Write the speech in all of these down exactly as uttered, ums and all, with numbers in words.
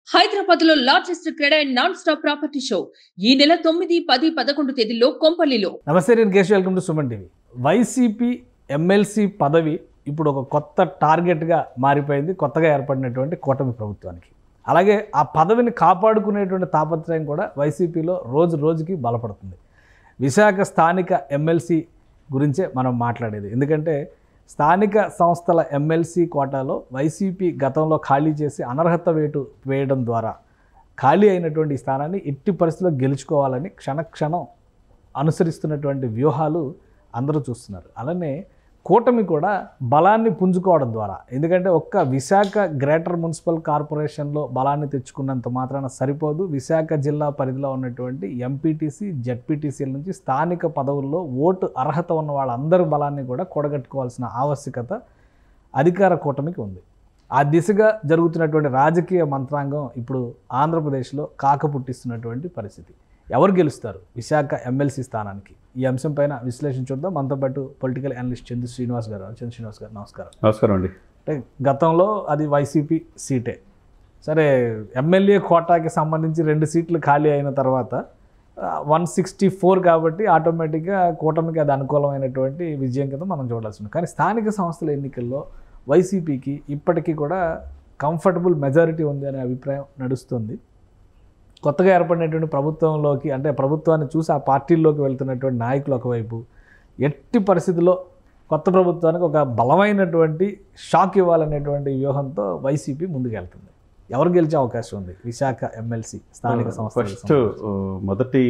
హైదరాబాద్ లో largest CREDAI and non stop property show ఈ నెల తొమ్మిది పది పదకొండు తేదీల్లో కొంపల్లిలో. నమస్తే, నేను Keshav. Welcome to Suman TV. YCP MLC పదవి ఇప్పుడు ఒక కొత్త టార్గెట్గా మారిపోయింది కొత్తగా ఏర్పడినటువంటి కూటమి ప్రభుత్వానికి. అలాగే ఆ పదవిని కాపాడుకునేటువంటి తాపత్రయం కూడా వైసీపీలో రోజు రోజుకి బలపడుతుంది. విశాఖ స్థానిక ఎమ్మెల్సీ గురించే మనం మాట్లాడేది. ఎందుకంటే స్థానిక సంస్థల ఎమ్మెల్సీ కోటాలో వైసీపీ గతంలో ఖాళీ చేసి అనర్హత వేటు వేయడం ద్వారా ఖాళీ అయినటువంటి ఈ స్థానాన్ని ఎట్టి పరిస్థితుల్లో గెలుచుకోవాలని క్షణక్షణం అనుసరిస్తున్నటువంటి వ్యూహాలు అందరూ చూస్తున్నారు. అలానే కూటమి కూడా బలాన్ని పుంజుకోవడం ద్వారా, ఎందుకంటే ఒక్క విశాఖ గ్రేటర్ మున్సిపల్ కార్పొరేషన్లో బలాన్ని తెచ్చుకున్నంత మాత్రాన సరిపోదు. విశాఖ జిల్లా పరిధిలో ఉన్నటువంటి ఎంపీటీసీ జెడ్పీటీసీల నుంచి స్థానిక పదవుల్లో ఓటు అర్హత ఉన్న వాళ్ళందరి బలాన్ని కూడా కూడగట్టుకోవాల్సిన ఆవశ్యకత అధికార కూటమికి ఉంది. ఆ దిశగా జరుగుతున్నటువంటి రాజకీయ మంత్రాంగం ఇప్పుడు ఆంధ్రప్రదేశ్లో కాక పుట్టిస్తున్నటువంటి పరిస్థితి. ఎవరు గెలుస్తారు విశాఖ ఎమ్మెల్సీ స్థానానికి? ఈ అంశం పైన విశ్లేషణ చూద్దాం. మనతో పాటు పొలిటికల్ అనలిస్ట్ చంద్ర శ్రీనివాస్ గారు. చంద్ర శ్రీనివాస్ గారు నమస్కారం. నమస్కారం అండి. అంటే గతంలో అది వైసీపీ సీటే, సరే ఎమ్మెల్యే కోటాకి సంబంధించి రెండు సీట్లు ఖాళీ అయిన తర్వాత వన్ సిక్స్టీ ఫోర్ కాబట్టి ఆటోమేటిక్గా కూటమికి అది అనుకూలమైనటువంటి విజయం కింద మనం చూడాల్సి ఉంది. కానీ స్థానిక సంస్థల ఎన్నికల్లో వైసీపీకి ఇప్పటికీ కూడా కంఫర్టబుల్ మెజారిటీ ఉంది అనే అభిప్రాయం నడుస్తుంది. కొత్తగా ఏర్పడినటువంటి ప్రభుత్వంలోకి, అంటే ప్రభుత్వాన్ని చూసి ఆ పార్టీల్లోకి వెళ్తున్నటువంటి నాయకులు ఒకవైపు, ఎట్టి పరిస్థితుల్లో కొత్త ప్రభుత్వానికి ఒక బలమైనటువంటి షాక్ ఇవ్వాలనేటువంటి వ్యూహంతో వైసీపీ ముందుకెళ్తుంది. ఎవరు గెలిచే అవకాశం ఉంది విశాఖ ఎమ్మెల్సీ స్థానిక సంస్థ? ఫస్ట్ మొదటి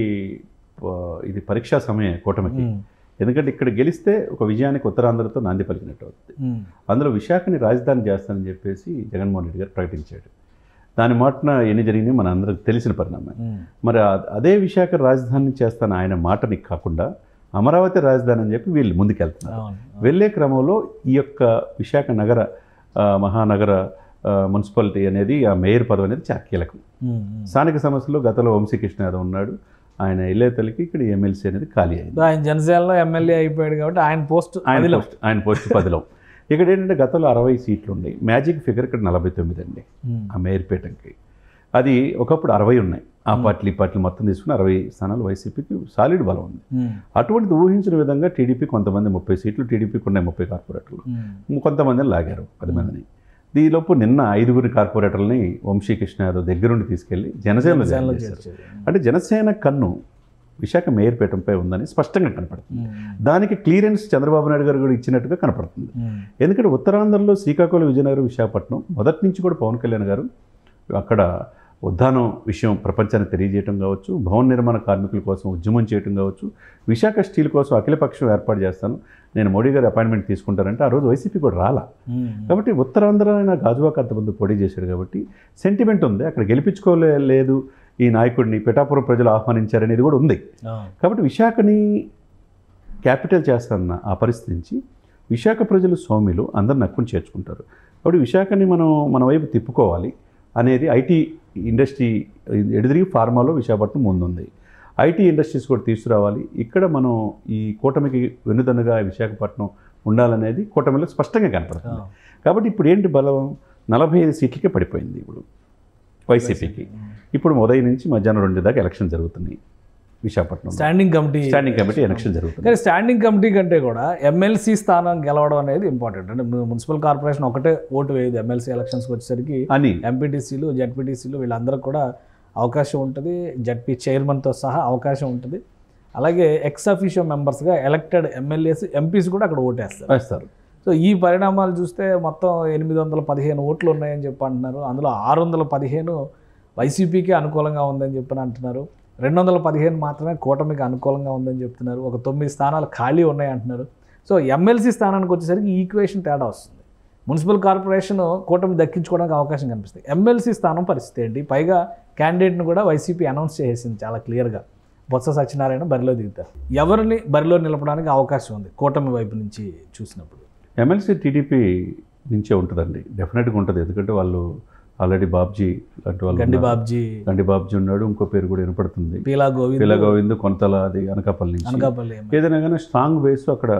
ఇది పరీక్షా సమయం కూటమికి. ఎందుకంటే ఇక్కడ గెలిస్తే ఒక విజయానికి ఉత్తరాంధ్రతో నాంది పలికినట్టు అవుతుంది. అందులో విశాఖని రాజధాని చేస్తానని చెప్పేసి జగన్మోహన్ రెడ్డి గారు ప్రకటించాడు. దాని మాటన ఎన్ని జరిగినాయి మన అందరికి తెలిసిన పరిణామం. మరి అదే విశాఖ రాజధాని చేస్తాను ఆయన మాటని కాకుండా అమరావతి రాజధాని అని చెప్పి వీళ్ళు ముందుకెళ్తున్నారు. వెళ్ళే క్రమంలో ఈ యొక్క విశాఖ నగర మహానగర మున్సిపాలిటీ అనేది, ఆ మేయర్ పదవి అనేది చాలా కీలకం. స్థానిక సమస్యలో గతంలో వంశీకృష్ణ యాదవ్ ఉన్నాడు, ఆయన వెళ్ళే తల్లికి ఇక్కడ ఎమ్మెల్సీ అనేది ఖాళీ అయింది. ఆయన జనసేనలో ఎమ్మెల్యే అయిపోయాడు కాబట్టి ఆయన పోస్ట్ ఆయన పోస్ట్ ఆయన పోస్ట్ పదిలో. ఇక్కడ ఏంటంటే గతంలో అరవై సీట్లు ఉన్నాయి, మ్యాజిక్ ఫిగర్ ఇక్కడ నలభై తొమ్మిది అండి ఆ మేయర్పేటకి. అది ఒకప్పుడు అరవై ఉన్నాయి, ఆ పార్టీలు ఈ పార్టీలు మొత్తం తీసుకుని అరవై స్థానాలు వైసీపీకి సాలిడ్ బలం ఉంది. అటువంటిది ఊహించిన విధంగా టీడీపీ కొంతమంది ముప్పై సీట్లు, టీడీపీకి ఉన్నాయి ముప్పై కార్పొరేటర్లు, కొంతమందిని లాగారు పది మందిని. దీనిలోపు నిన్న ఐదుగురి కార్పొరేటర్లని వంశీకృష్ణ యాదవ్ దగ్గరుండి తీసుకెళ్లి జనసేనలో చేశారు. అంటే జనసేన కన్ను విశాఖ మేయర్పేటంపై ఉందని స్పష్టంగా కనపడుతుంది. దానికి క్లియరెన్స్ చంద్రబాబు నాయుడు గారు కూడా ఇచ్చినట్టుగా కనపడుతుంది. ఎందుకంటే ఉత్తరాంధ్రలో శ్రీకాకుళం, విజయనగరం, విశాఖపట్నం మొదటి నుంచి కూడా పవన్ కళ్యాణ్ గారు అక్కడ ఉద్దానం విషయం ప్రపంచానికి తెలియజేయడం కావచ్చు, భవన నిర్మాణ కార్మికుల కోసం ఉద్యమం చేయడం కావచ్చు, విశాఖ స్టీల్ కోసం అఖిలపక్షం ఏర్పాటు చేస్తాను, నేను మోడీ గారు అపాయింట్మెంట్ తీసుకుంటారంటే ఆ రోజు వైసీపీ కూడా రాలా. కాబట్టి ఉత్తరాంధ్ర ఆయన గాజువాక అంతమంది పోటీ చేశాడు కాబట్టి సెంటిమెంట్ ఉంది, అక్కడ గెలిపించుకోలేదు ఈ నాయకుడిని పిఠాపురం ప్రజలు ఆహ్వానించారనేది కూడా ఉంది. కాబట్టి విశాఖని క్యాపిటల్ చేస్తున్న ఆ పరిస్థితి నుంచి విశాఖ ప్రజలు సౌమ్యులు అందరిని నక్కుని చేర్చుకుంటారు. కాబట్టి విశాఖని మనం మన వైపు తిప్పుకోవాలి అనేది ఐటీ ఇండస్ట్రీ ఎడిదిరిగి ఫార్మాలో విశాఖపట్నం ముందుంది. ఐటీ ఇండస్ట్రీస్ కూడా తీసుకురావాలి, ఇక్కడ మనం ఈ కూటమికి వెన్నుదన్నుగా విశాఖపట్నం ఉండాలనేది కూటమిలో స్పష్టంగా కనపడుతుంది. కాబట్టి ఇప్పుడు ఏంటి బలం? నలభై ఐదు సీట్లకే పడిపోయింది ఇప్పుడు వైసీపీకి. ఇప్పుడు ఉదయం నుంచి మధ్యాహ్నం రెండు దాకా ఎలక్షన్ జరుగుతున్నాయి Visakhapatnam. Standing committee standing committee election జరుగుతుంది. కానీ స్టాండింగ్ కమిటీ కంటే కూడా ఎమ్మెల్సీ స్థానం గెలవడం అనేది ఇంపార్టెంట్. అంటే మున్సిపల్ కార్పొరేషన్ ఒకటే ఓటు వేయదు, ఎమ్మెల్సీ ఎలక్షన్స్కి వచ్చేసరికి అని ఎంపీటీసీలు జెడ్పీటీసీలు వీళ్ళందరికీ కూడా అవకాశం ఉంటుంది, జెడ్పీ చైర్మన్తో సహా అవకాశం ఉంటుంది. అలాగే ఎక్స్ అఫీషియో మెంబర్స్గా ఎలక్టెడ్ ఎమ్మెల్యేస్ ఎంపీస్ కూడా అక్కడ ఓటేస్తారు వేస్తారు సో ఈ పరిణామాలు చూస్తే మొత్తం ఎనిమిది వందల పదిహేను ఓట్లు ఉన్నాయని చెప్పి అంటున్నారు. అందులో ఆరు వందల పదిహేను వైసీపీకి అనుకూలంగా ఉందని చెప్పని అంటున్నారు. రెండు వందల పదిహేను మాత్రమే కూటమికి అనుకూలంగా ఉందని చెప్తున్నారు. ఒక తొమ్మిది స్థానాలు ఖాళీ ఉన్నాయి అంటున్నారు. సో ఎమ్మెల్సీ స్థానానికి వచ్చేసరికి ఈక్వేషన్ తేడా వస్తుంది. మున్సిపల్ కార్పొరేషన్ కూటమి దక్కించుకోవడానికి అవకాశం కనిపిస్తుంది. ఎమ్మెల్సీ స్థానం పరిస్థితి ఏంటి? పైగా క్యాండిడేట్ను కూడా వైసీపీ అనౌన్స్ చేసేసింది చాలా క్లియర్గా. బొత్స సత్యనారాయణ బరిలో దిగుతారు. ఎవరిని బరిలో నిలపడానికి అవకాశం ఉంది కూటమి వైపు నుంచి చూసినప్పుడు? ఎమ్మెల్సీ టీడీపీ నుంచే ఉంటుందండి, డెఫినెట్గా ఉంటుంది. ఎందుకంటే వాళ్ళు ఆల్రెడీ బాబ్జీ లాంటి వాళ్ళు, గండి బాబ్జీ గండి బాబ్జీ ఉన్నాడు, ఇంకో పేరు కూడా వినపడుతుంది పీలా గోవింద్ పీలా గోవింద్ కొంతల అది అనకాపల్లి నుంచి. అనకాపల్లి ఏదైనా కానీ స్ట్రాంగ్ బేస్ అక్కడ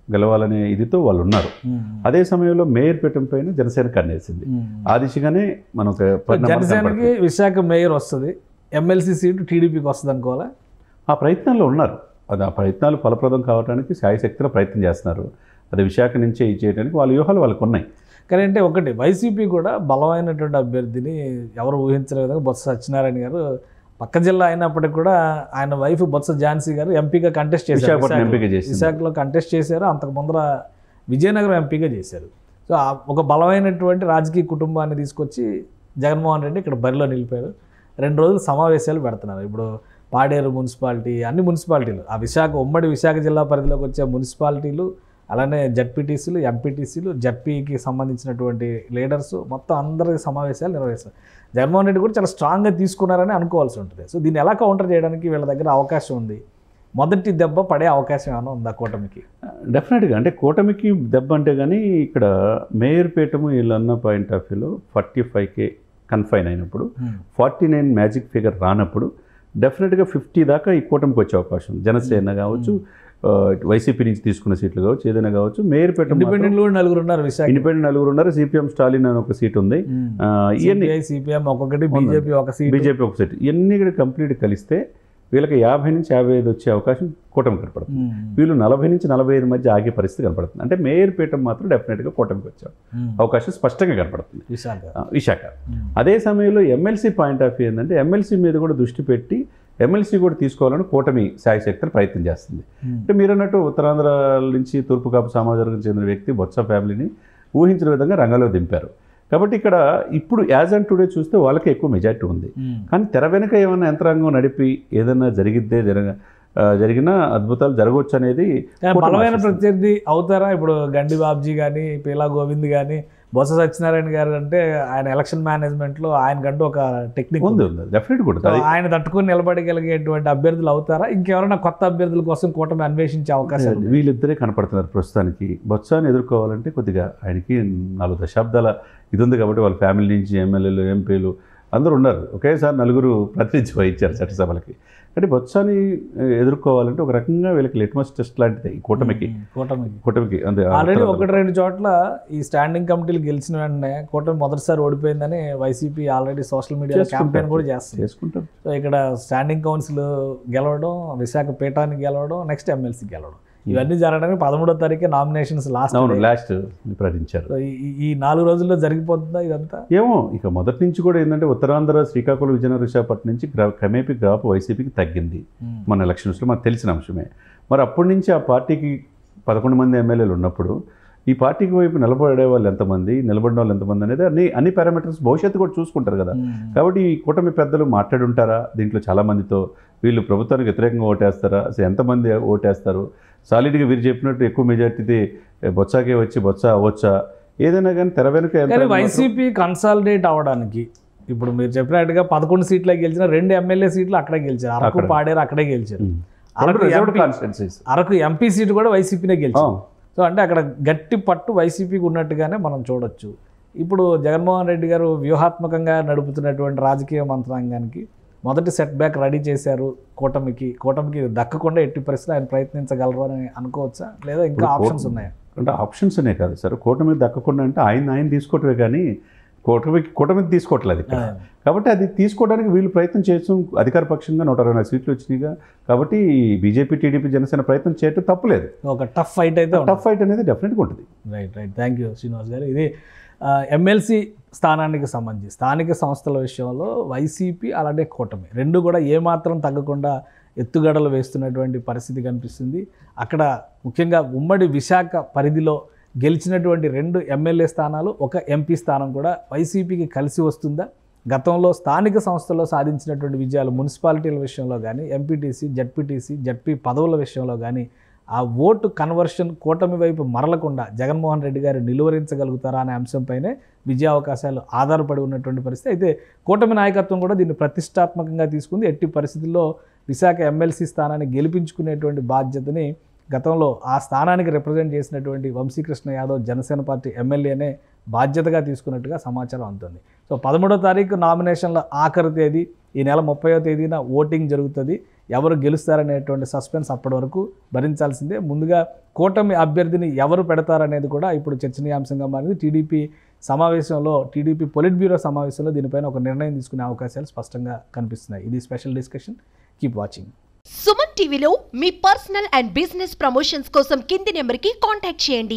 గెలవాలనే ఇదితో వాళ్ళు ఉన్నారు. అదే సమయంలో మేయర్ పీఠం పైన జనసేన కన్నేసింది. ఆ దిశగానే మనం ఒక పరిణామాలు జనసేనకి కనపడుతుంది. విశాఖ మేయర్ వస్తుంది, ఎమ్మెల్సీ సీటు టీడీపీకి వస్తుంది అనుకోవాలా? ఆ ప్రయత్నాల్లో ఉన్నారు. అది ఆ ప్రయత్నాలు ఫలప్రదం కావడానికి శాయశక్తిలో ప్రయత్నం చేస్తున్నారు. అది విశాఖ నుంచే ఇచ్చేయడానికి వాళ్ళ వ్యూహాలు వాళ్ళకు ఉన్నాయి. కానీ అంటే ఒకటి వైసీపీ కూడా బలమైనటువంటి అభ్యర్థిని ఎవరు ఊహించలే విధంగా బొత్స సత్యనారాయణ గారు పక్క జిల్లా అయినప్పటికీ కూడా ఆయన వైఫ్ బొత్స ఝాన్సీ గారు ఎంపీగా కంటెస్ట్ చేశారు. విశాఖపట్నం ఎంపీగా చేసింది. విశాఖలో కంటెస్ట్ చేశారు, అంతకు ముందర విజయనగరం ఎంపీగా చేశారు. సో ఆ ఒక బలమైనటువంటి రాజకీయ కుటుంబాన్ని తీసుకొచ్చి జగన్మోహన్ రెడ్డి ఇక్కడ బరిలో నిలిపారు. రెండు రోజులు సమావేశాలు పెడుతున్నారు. ఇప్పుడు పాడేరు మున్సిపాలిటీ, అన్ని మున్సిపాలిటీలు, ఆ విశాఖ ఉమ్మడి విశాఖ జిల్లా పరిధిలోకి వచ్చే మున్సిపాలిటీలు, అలానే జడ్పీటీసీలు, ఎంపీటీసీలు, జడ్పీకి సంబంధించినటువంటి లీడర్స్ మొత్తం అందరి సమావేశాలు నిర్వహిస్తారు. జగన్మోహన్ రెడ్డి కూడా చాలా స్ట్రాంగ్గా తీసుకున్నారని అనుకోవాల్సి ఉంటుంది. సో దీన్ని ఎలా కౌంటర్ చేయడానికి వీళ్ళ దగ్గర అవకాశం ఉంది? మొదటి దెబ్బ పడే అవకాశం ఏమైనా ఉందా కూటమికి? డెఫినెట్గా. అంటే కూటమికి దెబ్బ అంటే కానీ ఇక్కడ మేయర్ పీఠము వీళ్ళన్న పాయింట్ ఆఫ్ వ్యూలో ఫార్టీ ఫైవ్ కే కన్ఫైన్ అయినప్పుడు, ఫార్టీ నైన్ మ్యాజిక్ ఫిగర్ రానప్పుడు డెఫినెట్గా ఫిఫ్టీ దాకా ఈ కూటమికి వచ్చే అవకాశం ఉంది. జనసేన కావచ్చు, వైసీపీ నుంచి తీసుకున్న సీట్లు కావచ్చు, ఏదైనా కావచ్చు. మేయర్ పీఠం ఇండిపెండెంట్ కూడా నలుగురు ఉన్నారు, విశాఖ ఇండిపెండెంట్ నలుగురు ఉన్నారు. సిపిఎం స్టాలిన్ అని ఒక సీట్ ఉంది. ఇవన్నీ సిపిఎం ఒక్కొక్కటి, బీజేపీ ఒక సీట్, బీజేపీ ఒక సీట్. ఇవన్నీ కూడా కంప్లీట్ కలిస్తే వీళ్ళకి యాభై నుంచి యాభై ఐదు వచ్చే అవకాశం కూటమి కనపడుతుంది. వీళ్ళు నలభై నుంచి నలభై ఐదు మధ్య ఆగే పరిస్థితి కనపడుతుంది. అంటే మేయర్ పీఠం మాత్రం డెఫినెట్గా కూటమికి వచ్చే అవకాశం స్పష్టంగా కనపడుతుంది విశాఖ విశాఖ అదే సమయంలో ఎమ్మెల్సీ పాయింట్ ఆఫ్ వ్యూ ఏంటంటే ఎమ్మెల్సీ మీద కూడా దృష్టి పెట్టి ఎమ్మెల్సీ కూడా తీసుకోవాలని కూటమి శాయశక్తులు ప్రయత్నం చేస్తుంది. అంటే మీరు అన్నట్టు ఉత్తరాంధ్ర నుంచి తూర్పు కాపు సమాజానికి చెందిన వ్యక్తి బొత్స ఫ్యామిలీని ఊహించిన విధంగా రంగంలో దింపారు. కాబట్టి ఇక్కడ ఇప్పుడు యాజ్ అండ్ టుడే చూస్తే వాళ్ళకి ఎక్కువ మెజార్టీ ఉంది. కానీ తెర వెనుక ఏమైనా యంత్రాంగం నడిపి ఏదైనా జరిగిద్దే జరగ జరిగిన అద్భుతాలు జరగవచ్చు అనేది బలమైన ప్రత్యర్థి అవుతారా? ఇప్పుడు గండి బాబ్జీ కానీ, పీలా గోవింద్ కానీ, బొత్స సత్యనారాయణ గారు అంటే ఆయన ఎలక్షన్ మేనేజ్మెంట్లో ఆయనకంటూ ఒక టెక్నిక్ ఉంది. డెఫినెట్ కూడా ఆయన తట్టుకుని నిలబడగలిగేటువంటి అభ్యర్థులు అవుతారా? ఇంకెవరైనా కొత్త అభ్యర్థుల కోసం కూటమి అన్వేషించే అవకాశం? వీళ్ళిద్దరే కనపడుతున్నారు ప్రస్తుతానికి. బొత్సాన్ని ఎదుర్కోవాలంటే కొద్దిగా ఆయనకి నాలుగు దశాబ్దాల ఇది ఉంది కాబట్టి వాళ్ళ ఫ్యామిలీ నుంచి ఎమ్మెల్యేలు, ఎంపీలు అందరూ ఉన్నారు. ఒకేసారి నలుగురు ప్రాతినిధ్యం వహించారు చట్టసభలకి. కానీ బొత్సాని ఎదుర్కోవాలంటే ఒక రకంగా వీళ్ళకి లిట్మస్ టెస్ట్ లాంటిది ఈ కూటమికి కూటమికి కూటమికి అంతే. ఆల్రెడీ ఒకటి రెండు చోట్ల ఈ స్టాండింగ్ కమిటీలు గెలిచిన వెంటనే కూటమి మొదటిసారి ఓడిపోయిందని వైసీపీ ఆల్రెడీ సోషల్ మీడియాలో క్యాంపెయిన్ కూడా చేస్తుంది చేసుకుంటారు. సో ఇక్కడ స్టాండింగ్ కౌన్సిల్ గెలవడం, విశాఖ పీఠానికి గెలవడం, నెక్స్ట్ ఎమ్మెల్సీ గెలవడం, ఇవన్నీ జరగడానికి పదమూడో తారీఖు నామినేషన్స్ లాస్ట్ లాస్ట్ ప్రకటించారు. ఈ నాలుగు రోజుల్లో జరిగిపోతుందా ఇదంతా? ఏమో ఇక మొదటి నుంచి కూడా ఏంటంటే ఉత్తరాంధ్ర, శ్రీకాకుళం, విజయనగరం, విశాఖపట్నం నుంచి క్రమేపీ గ్రాఫ్ వైసీపీకి తగ్గింది మన ఎలక్షన్స్లో మనకు తెలిసిన అంశమే. మరి అప్పటి నుంచి ఆ పార్టీకి పదకొండు మంది ఎమ్మెల్యేలు ఉన్నప్పుడు ఈ పార్టీకి వైపు నిలబడే వాళ్ళు ఎంతమంది, నిలబడిన వాళ్ళు ఎంతమంది అనేది అన్ని అన్ని పారామీటర్స్ భవిష్యత్తు కూడా చూసుకుంటారు కదా. కాబట్టి ఈ కూటమి పెద్దలు మాట్లాడి ఉంటారా దీంట్లో చాలామందితో? వీళ్ళు ప్రభుత్వానికి వ్యతిరేకంగా ఓటేస్తారా? అసలు ఎంతమంది ఓటేస్తారు? సాలిడ్గా వీరు చెప్పినట్టు ఎక్కువ మెజార్టీ బొత్సాకే వచ్చి బొత్స అవ్వచ్చా? ఏదైనా కానీ తెర వెనుక వైసీపీ కన్సాలిడేట్ అవ్వడానికి ఇప్పుడు మీరు చెప్పినట్టుగా పదకొండు సీట్లే గెలిచిన, రెండు ఎమ్మెల్యే సీట్లు అక్కడే గెలిచారు. అరకు, పాడేరు అక్కడే గెలిచారు. అరకు ఎంపీ సీటు కూడా వైసీపీనే గెలిచారు. సో అంటే అక్కడ గట్టి పట్టు వైసీపీకి ఉన్నట్టుగానే మనం చూడొచ్చు. ఇప్పుడు జగన్మోహన్ రెడ్డి గారు వ్యూహాత్మకంగా నడుపుతున్నటువంటి రాజకీయ మంత్రాంగానికి మొదటి సెట్ బ్యాక్ రెడీ చేశారు. కూటమికి కూటమికి దక్కకుండా ఎట్టి పరిస్థితులు ఆయన ప్రయత్నించగలరు అని అనుకోవచ్చా, లేదా ఇంకా ఆప్షన్స్ ఉన్నాయా? అంటే ఆప్షన్స్ అనే కాదు సార్, కూటమికి దక్కకుండా అంటే ఆయన ఆయన తీసుకోవటమే కానీ కూటమికి కూటమికి తీసుకోవట్లేదు ఇక్కడ. కాబట్టి అది తీసుకోవడానికి వీళ్ళు ప్రయత్నం చేయొచ్చు. అధికార పక్షంగా నూట అరవై నాలుగు సీట్లు వచ్చినాయిగా. కాబట్టి బీజేపీ, టీడీపీ, జనసేన ప్రయత్నం చేయటం తప్పులేదు. ఒక టఫ్ ఫైట్ అయితే టఫ్ ఫైట్ అనేది డెఫినెట్గా ఉంటుంది. Right right thank you Srinivas garu. ఇది ఎమ్మెల్సీ స్థానానికి సంబంధించి స్థానిక సంస్థల విషయంలో వైసీపీ అలాగే కూటమి రెండు కూడా ఏమాత్రం తగ్గకుండా ఎత్తుగడలు వేస్తున్నటువంటి పరిస్థితి కనిపిస్తుంది. అక్కడ ముఖ్యంగా ఉమ్మడి విశాఖ పరిధిలో గెలిచినటువంటి రెండు ఎమ్మెల్యే స్థానాలు, ఒక ఎంపీ స్థానం కూడా వైసీపీకి కలిసి వస్తుందా? గతంలో స్థానిక సంస్థల్లో సాధించినటువంటి విజయాలు మున్సిపాలిటీల విషయంలో కానీ, ఎంపీటీసీ, జడ్పీటీసీ, జడ్పీ పదవుల విషయంలో కానీ ఆ ఓటు కన్వర్షన్ కూటమి వైపు మరలకుండా జగన్మోహన్ రెడ్డి గారు నిలువరించగలుగుతారా అనే అంశంపైనే విజయావకాశాలు ఆధారపడి ఉన్నటువంటి పరిస్థితి. అయితే కూటమి నాయకత్వం కూడా దీన్ని ప్రతిష్టాత్మకంగా తీసుకుంది. ఎట్టి పరిస్థితుల్లో విశాఖ ఎమ్మెల్సీ స్థానాన్ని గెలిపించుకునేటువంటి బాధ్యతని గతంలో ఆ స్థానానికి రిప్రజెంట్ చేసినటువంటి వంశీకృష్ణ యాదవ్ జనసేన పార్టీ ఎమ్మెల్యేనే బాధ్యతగా తీసుకున్నట్టుగా సమాచారం అందుతుంది. సో పదమూడో తారీఖు నామినేషన్ల ఆఖరి తేదీ, ఈ నెల ముప్పైవ తేదీన ఓటింగ్ జరుగుతుంది. ఎవరు గెలుస్తారనేటువంటి సస్పెన్స్ అప్పటి వరకు భరించాల్సిందే. ముందుగా కూటమి అభ్యర్థిని ఎవరు పెడతారనేది కూడా ఇప్పుడు చర్చనీయాంశంగా మారింది. టీడీపీ సమావేశంలో టీడీపీ పొలిట్ బ్యూరో సమావేశంలో దీనిపైన ఒక నిర్ణయం తీసుకునే అవకాశాలు స్పష్టంగా కనిపిస్తున్నాయి. ఇది special discussion. Keep watching. Suman టీవీలో మీ పర్సనల్ అండ్ బిజినెస్ ప్రమోషన్స్ కోసం కింది నెంబర్కి కాంటాక్ట్ చేయండి.